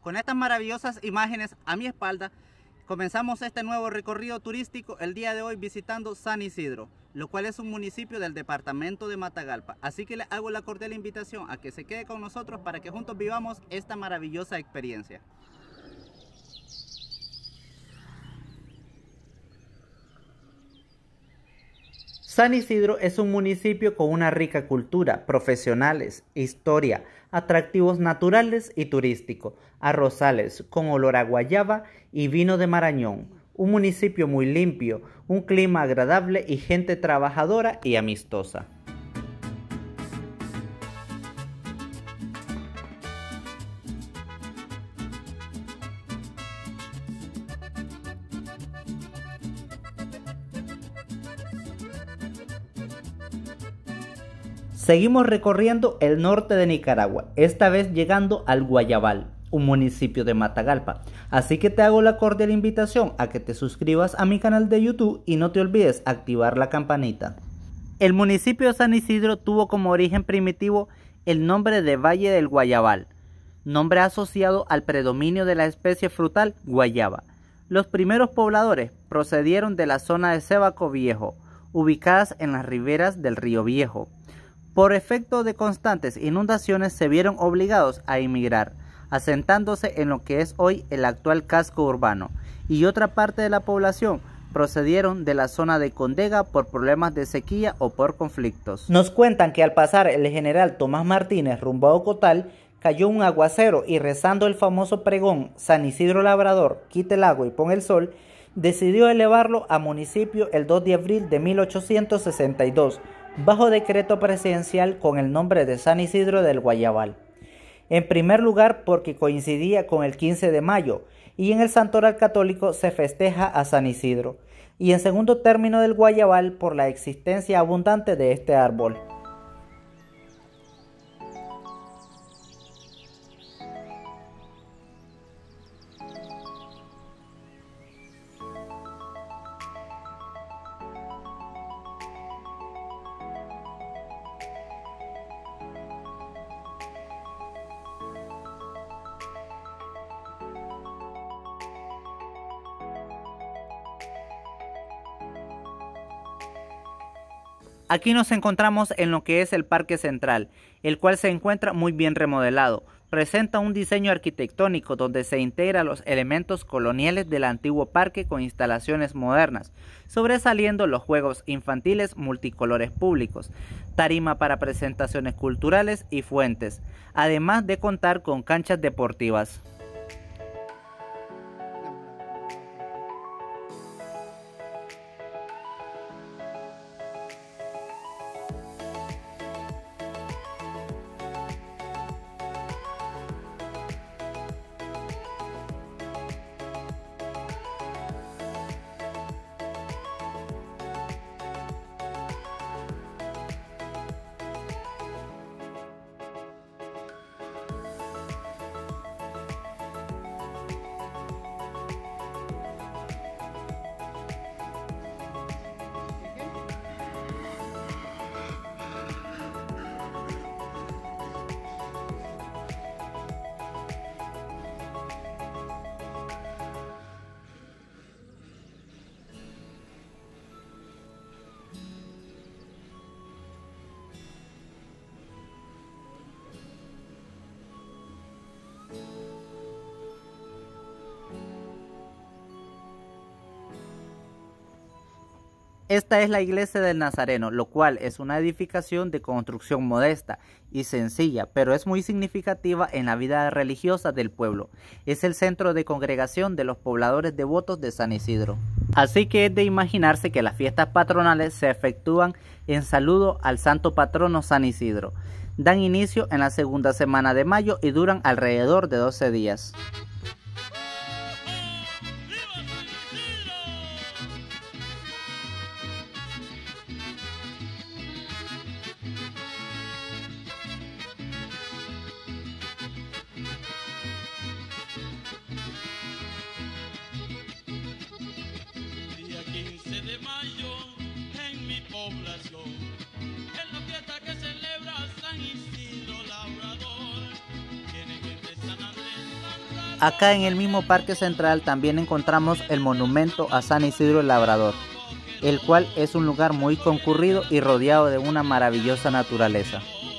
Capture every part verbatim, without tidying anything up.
Con estas maravillosas imágenes a mi espalda, comenzamos este nuevo recorrido turístico el día de hoy visitando San Isidro, lo cual es un municipio del departamento de Matagalpa. Así que le hago la cordial invitación a que se quede con nosotros para que juntos vivamos esta maravillosa experiencia. San Isidro es un municipio con una rica cultura, profesionales, historia, atractivos naturales y turísticos, arrozales con olor a guayaba y vino de Marañón. Un municipio muy limpio, un clima agradable y gente trabajadora y amistosa. Seguimos recorriendo el norte de Nicaragua, esta vez llegando al Guayabal, un municipio de Matagalpa. Así que te hago la cordial invitación a que te suscribas a mi canal de YouTube y no te olvides activar la campanita. El municipio de San Isidro tuvo como origen primitivo el nombre de Valle del Guayabal, nombre asociado al predominio de la especie frutal guayaba. Los primeros pobladores procedieron de la zona de Cebaco Viejo, ubicadas en las riberas del río Viejo. Por efecto de constantes inundaciones se vieron obligados a emigrar, asentándose en lo que es hoy el actual casco urbano, y otra parte de la población procedieron de la zona de Condega por problemas de sequía o por conflictos. Nos cuentan que al pasar el general Tomás Martínez rumbo a Ocotal, cayó un aguacero y rezando el famoso pregón San Isidro Labrador, quita el agua y pon el sol, decidió elevarlo a municipio el dos de abril de mil ochocientos sesenta y dos, bajo decreto presidencial con el nombre de San Isidro del Guayabal. En primer lugar porque coincidía con el quince de mayo y en el santoral católico se festeja a San Isidro, y en segundo término del Guayabal por la existencia abundante de este árbol. Aquí nos encontramos en lo que es el Parque Central, el cual se encuentra muy bien remodelado. Presenta un diseño arquitectónico donde se integran los elementos coloniales del antiguo parque con instalaciones modernas, sobresaliendo los juegos infantiles multicolores públicos, tarima para presentaciones culturales y fuentes, además de contar con canchas deportivas. Esta es la iglesia del Nazareno, lo cual es una edificación de construcción modesta y sencilla, pero es muy significativa en la vida religiosa del pueblo. Es el centro de congregación de los pobladores devotos de San Isidro. Así que es de imaginarse que las fiestas patronales se efectúan en saludo al santo patrono San Isidro. Dan inicio en la segunda semana de mayo y duran alrededor de doce días. Acá en el mismo Parque Central también encontramos el monumento a San Isidro el Labrador, el cual es un lugar muy concurrido y rodeado de una maravillosa naturaleza.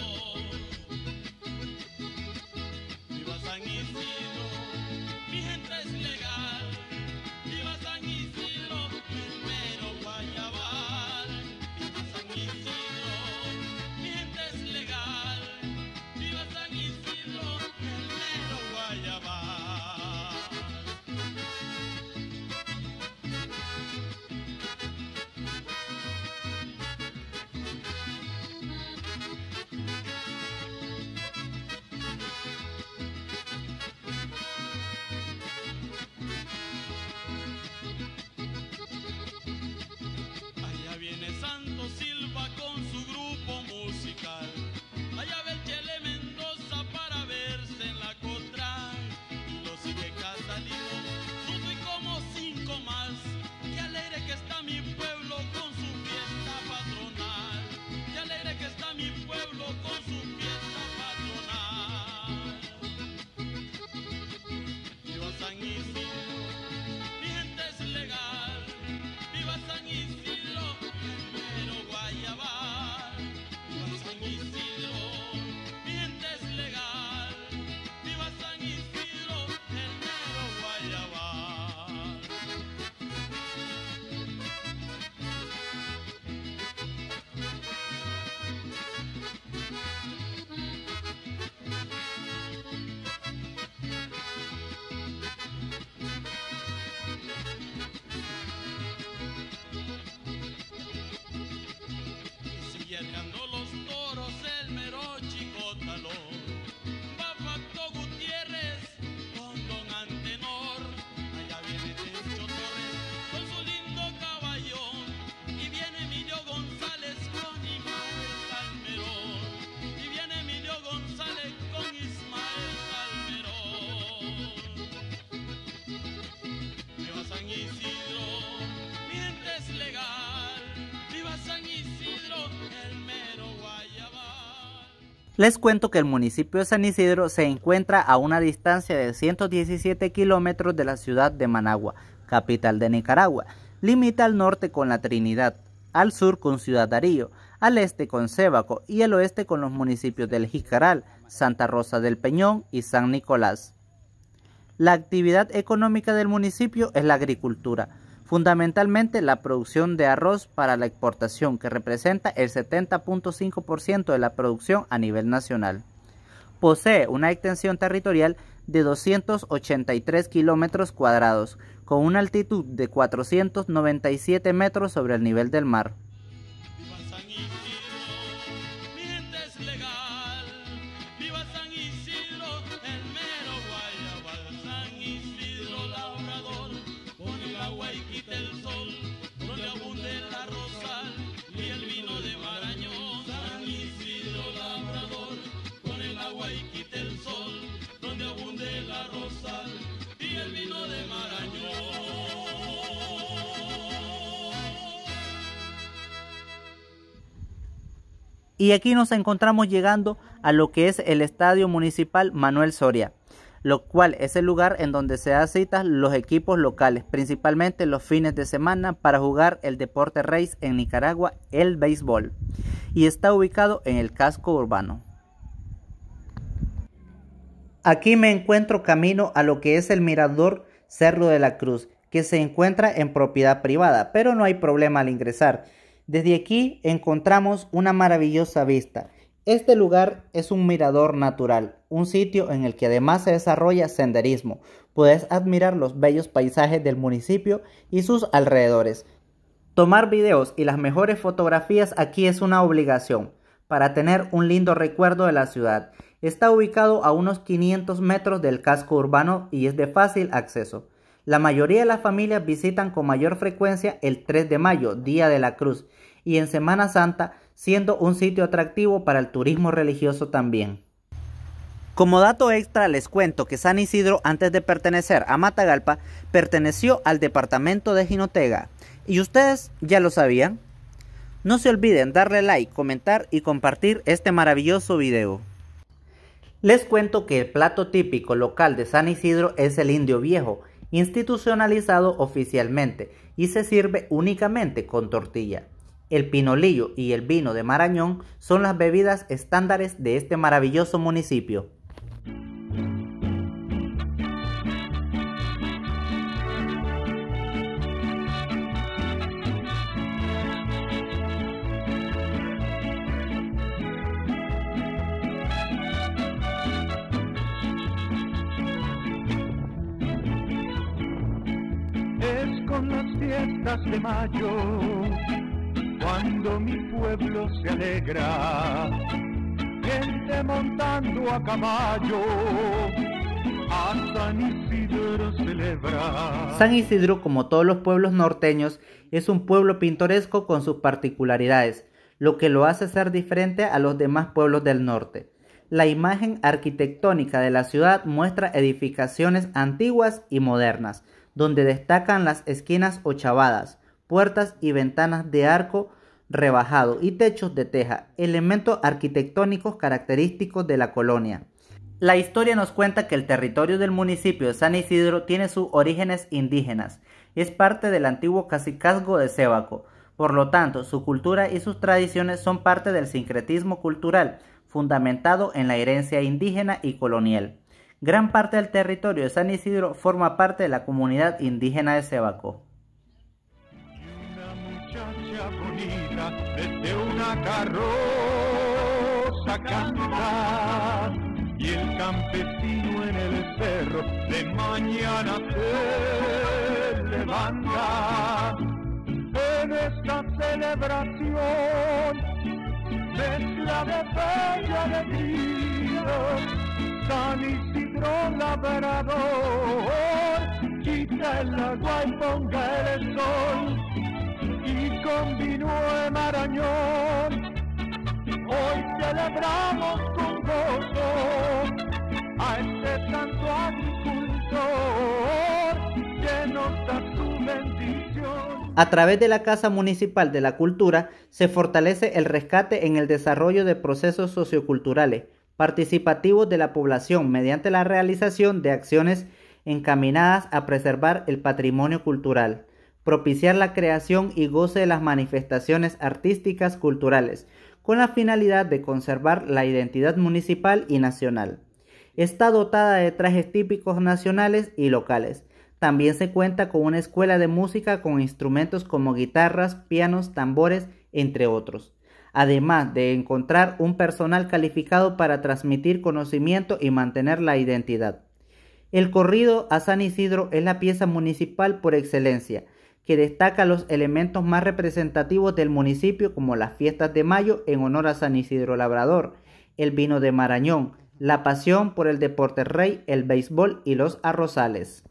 Les cuento que el municipio de San Isidro se encuentra a una distancia de ciento diecisiete kilómetros de la ciudad de Managua, capital de Nicaragua. Limita al norte con La Trinidad, al sur con Ciudad Darío, al este con Sébaco y al oeste con los municipios del Jicaral, Santa Rosa del Peñón y San Nicolás. La actividad económica del municipio es la agricultura, fundamentalmente la producción de arroz para la exportación, que representa el setenta punto cinco por ciento de la producción a nivel nacional. Posee una extensión territorial de doscientos ochenta y tres kilómetros cuadrados, con una altitud de cuatrocientos noventa y siete metros sobre el nivel del mar. Y aquí nos encontramos llegando a lo que es el Estadio Municipal Manuel Soria, lo cual es el lugar en donde se dan citas los equipos locales, principalmente los fines de semana, para jugar el deporte raíz en Nicaragua, el béisbol, y está ubicado en el casco urbano. Aquí me encuentro camino a lo que es el mirador Cerro de la Cruz, que se encuentra en propiedad privada, pero no hay problema al ingresar. Desde aquí encontramos una maravillosa vista. Este lugar es un mirador natural, un sitio en el que además se desarrolla senderismo. Puedes admirar los bellos paisajes del municipio y sus alrededores. Tomar videos y las mejores fotografías aquí es una obligación para tener un lindo recuerdo de la ciudad. Está ubicado a unos quinientos metros del casco urbano y es de fácil acceso. La mayoría de las familias visitan con mayor frecuencia el tres de mayo, Día de la Cruz, y en Semana Santa, siendo un sitio atractivo para el turismo religioso también. Como dato extra les cuento que San Isidro, antes de pertenecer a Matagalpa, perteneció al departamento de Jinotega. ¿Y ustedes ya lo sabían? No se olviden darle like, comentar y compartir este maravilloso video. Les cuento que el plato típico local de San Isidro es el indio viejo, institucionalizado oficialmente y se sirve únicamente con tortilla. El pinolillo y el vino de Marañón son las bebidas estándares de este maravilloso municipio. Con las fiestas de mayo, cuando mi pueblo se alegra, gente montando a caballo, a San Isidro celebra. San Isidro, como todos los pueblos norteños, es un pueblo pintoresco con sus particularidades, lo que lo hace ser diferente a los demás pueblos del norte. La imagen arquitectónica de la ciudad muestra edificaciones antiguas y modernas, donde destacan las esquinas ochavadas, puertas y ventanas de arco rebajado y techos de teja, elementos arquitectónicos característicos de la colonia. La historia nos cuenta que el territorio del municipio de San Isidro tiene sus orígenes indígenas, es parte del antiguo cacicazgo de Sébaco, por lo tanto su cultura y sus tradiciones son parte del sincretismo cultural, fundamentado en la herencia indígena y colonial. Gran parte del territorio de San Isidro forma parte de la comunidad indígena de Sébaco. Una muchacha bonita desde una carroza canta, y el campesino en el cerro de mañana se levanta. En esta celebración mezcla de fe y alegría, San Isidro labrador, quita el agua y ponga el sol, y con vino de Marañón, hoy celebramos con gozo a este santo agricultor que nos da su bendición. A través de la Casa Municipal de la Cultura se fortalece el rescate en el desarrollo de procesos socioculturales participativos de la población mediante la realización de acciones encaminadas a preservar el patrimonio cultural, propiciar la creación y goce de las manifestaciones artísticas culturales, con la finalidad de conservar la identidad municipal y nacional. Está dotada de trajes típicos nacionales y locales. También se cuenta con una escuela de música con instrumentos como guitarras, pianos, tambores, entre otros. Además de encontrar un personal calificado para transmitir conocimiento y mantener la identidad. El corrido a San Isidro es la pieza municipal por excelencia, que destaca los elementos más representativos del municipio como las fiestas de mayo en honor a San Isidro Labrador, el vino de Marañón, la pasión por el deporte rey, el béisbol y los arrozales.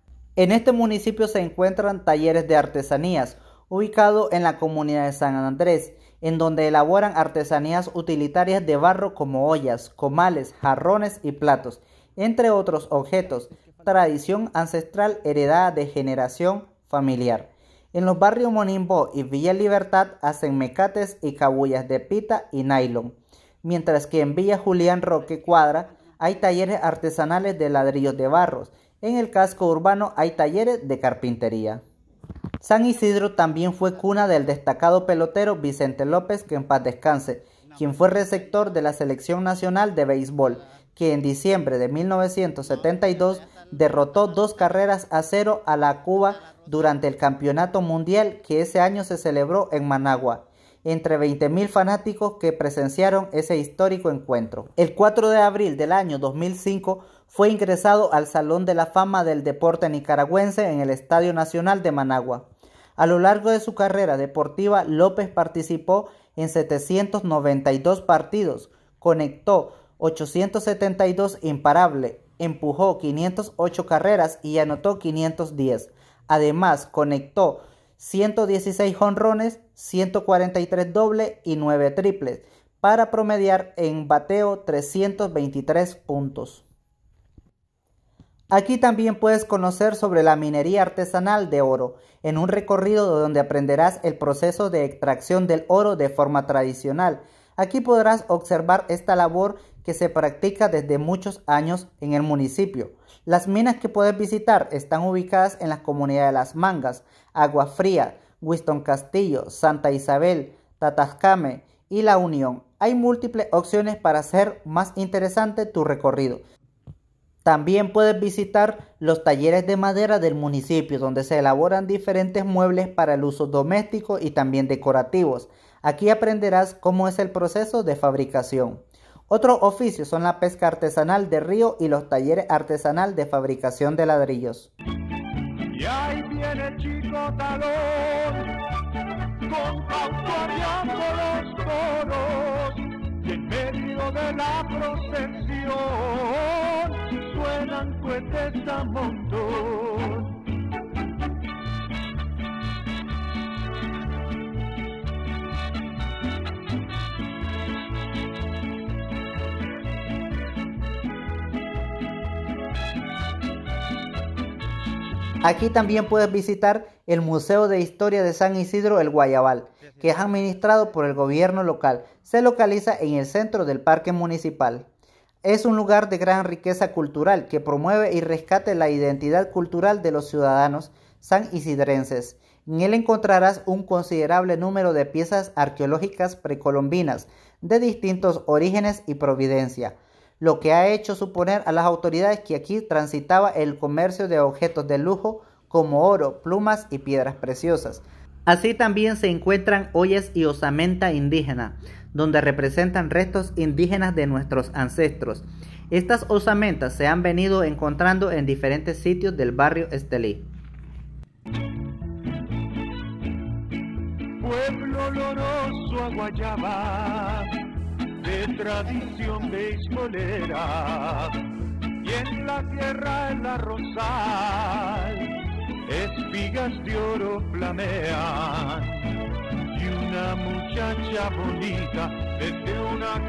En este municipio se encuentran talleres de artesanías, ubicado en la comunidad de San Andrés, en donde elaboran artesanías utilitarias de barro como ollas, comales, jarrones y platos, entre otros objetos, tradición ancestral heredada de generación familiar. En los barrios Monimbó y Villa Libertad hacen mecates y cabullas de pita y nylon, mientras que en Villa Julián Roque Cuadra hay talleres artesanales de ladrillos de barros. En el casco urbano hay talleres de carpintería. San Isidro también fue cuna del destacado pelotero Vicente López, que en paz descanse, quien fue receptor de la Selección Nacional de Béisbol, que en diciembre de mil novecientos setenta y dos derrotó dos carreras a cero a la Cuba durante el Campeonato Mundial que ese año se celebró en Managua, entre veinte mil fanáticos que presenciaron ese histórico encuentro. El cuatro de abril del año dos mil cinco fue ingresado al Salón de la Fama del Deporte Nicaragüense en el Estadio Nacional de Managua. A lo largo de su carrera deportiva, López participó en setecientos noventa y dos partidos, conectó ochocientos setenta y dos imparables, empujó quinientas ocho carreras y anotó quinientos diez. Además, conectó ciento dieciséis jonrones, ciento cuarenta y tres dobles y nueve triples, para promediar en bateo trescientos veintitrés puntos. Aquí también puedes conocer sobre la minería artesanal de oro, en un recorrido donde aprenderás el proceso de extracción del oro de forma tradicional. Aquí podrás observar esta labor que que se practica desde muchos años en el municipio. Las minas que puedes visitar están ubicadas en las comunidades de Las Mangas, Agua Fría, Winston Castillo, Santa Isabel, Tatascame y La Unión. Hay múltiples opciones para hacer más interesante tu recorrido. También puedes visitar los talleres de madera del municipio, donde se elaboran diferentes muebles para el uso doméstico y también decorativos. Aquí aprenderás cómo es el proceso de fabricación. Otros oficios son la pesca artesanal de río y los talleres artesanal de fabricación de ladrillos. Y ahí viene Chico Talón, contrariando los toros, y en medio de la procesión suenan cohetes a montón. Aquí también puedes visitar el Museo de Historia de San Isidro El Guayabal, que es administrado por el gobierno local. Se localiza en el centro del parque municipal. Es un lugar de gran riqueza cultural que promueve y rescata la identidad cultural de los ciudadanos sanisidrenses. En él encontrarás un considerable número de piezas arqueológicas precolombinas de distintos orígenes y providencia, lo que ha hecho suponer a las autoridades que aquí transitaba el comercio de objetos de lujo como oro, plumas y piedras preciosas. Así también se encuentran ollas y osamenta indígena, donde representan restos indígenas de nuestros ancestros. Estas osamentas se han venido encontrando en diferentes sitios del barrio Estelí. Pueblo oloroso a guayaba, de tradición beisbolera, y en la tierra el arrozal, espigas de oro flamean, y una muchacha bonita desde una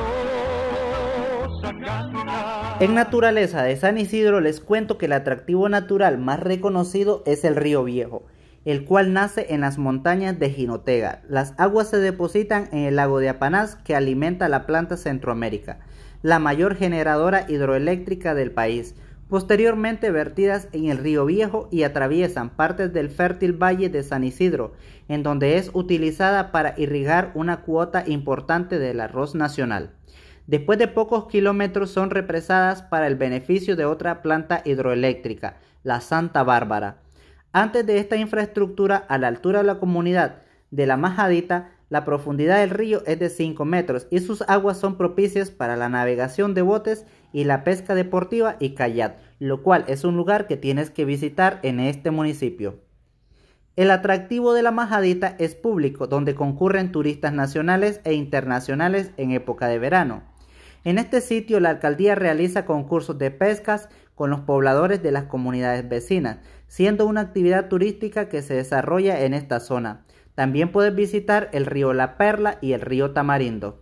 carroza canta. En naturaleza de San Isidro les cuento que el atractivo natural más reconocido es el Río Viejo, el cual nace en las montañas de Jinotega. Las aguas se depositan en el lago de Apanás, que alimenta la planta Centroamérica, la mayor generadora hidroeléctrica del país. Posteriormente vertidas en el Río Viejo y atraviesan partes del fértil valle de San Isidro, en donde es utilizada para irrigar una cuota importante del arroz nacional. Después de pocos kilómetros son represadas para el beneficio de otra planta hidroeléctrica, la Santa Bárbara. Antes de esta infraestructura, a la altura de la comunidad de La Majadita, la profundidad del río es de cinco metros y sus aguas son propicias para la navegación de botes y la pesca deportiva y kayak, lo cual es un lugar que tienes que visitar en este municipio. El atractivo de La Majadita es público, donde concurren turistas nacionales e internacionales en época de verano. En este sitio la alcaldía realiza concursos de pescas con los pobladores de las comunidades vecinas, siendo una actividad turística que se desarrolla en esta zona. También puedes visitar el río La Perla y el río Tamarindo.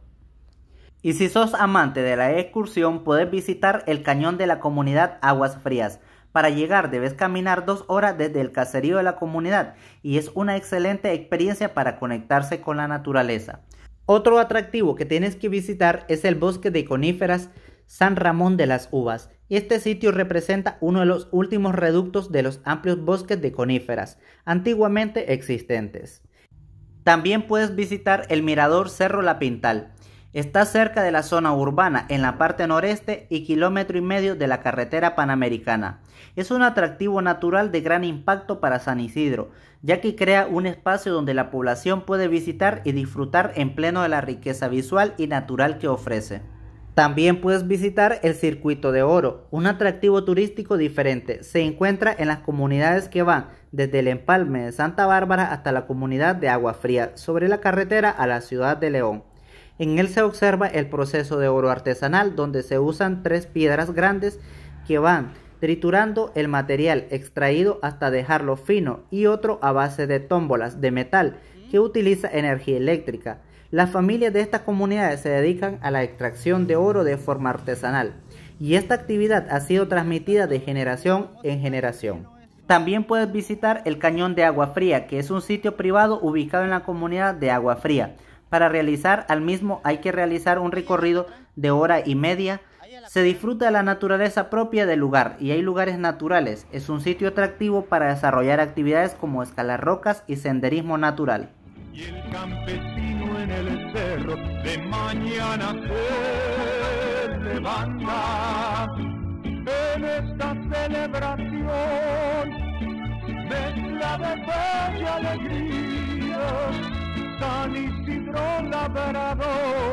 Y si sos amante de la excursión, puedes visitar el cañón de la comunidad Aguas Frías. Para llegar debes caminar dos horas desde el caserío de la comunidad y es una excelente experiencia para conectarse con la naturaleza. Otro atractivo que tienes que visitar es el bosque de coníferas San Ramón de las Uvas. Este sitio representa uno de los últimos reductos de los amplios bosques de coníferas antiguamente existentes. También puedes visitar el mirador Cerro La Pintal. Está cerca de la zona urbana, en la parte noreste y kilómetro y medio de la carretera panamericana. Es un atractivo natural de gran impacto para San Isidro, ya que crea un espacio donde la población puede visitar y disfrutar en pleno de la riqueza visual y natural que ofrece. También puedes visitar el Circuito de Oro, un atractivo turístico diferente. Se encuentra en las comunidades que van desde el empalme de Santa Bárbara hasta la comunidad de Agua Fría, sobre la carretera a la ciudad de León. En él se observa el proceso de oro artesanal, donde se usan tres piedras grandes que van triturando el material extraído hasta dejarlo fino, y otro a base de tómbolas de metal que utiliza energía eléctrica. Las familias de estas comunidades se dedican a la extracción de oro de forma artesanal, y esta actividad ha sido transmitida de generación en generación. También puedes visitar el Cañón de Agua Fría, que es un sitio privado ubicado en la comunidad de Agua Fría. Para realizar al mismo hay que realizar un recorrido de hora y media. Se disfruta de la naturaleza propia del lugar y hay lugares naturales. Es un sitio atractivo para desarrollar actividades como escalar rocas y senderismo natural. Y el campesino en el cerro de mañana se levanta en esta celebración, mezcla de fe y alegría, San Isidro Labrador.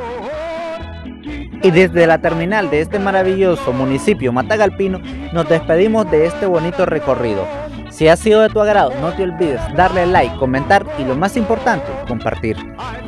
Y desde la terminal de este maravilloso municipio matagalpino nos despedimos de este bonito recorrido. Si ha sido de tu agrado, no te olvides darle like, comentar y lo más importante, compartir.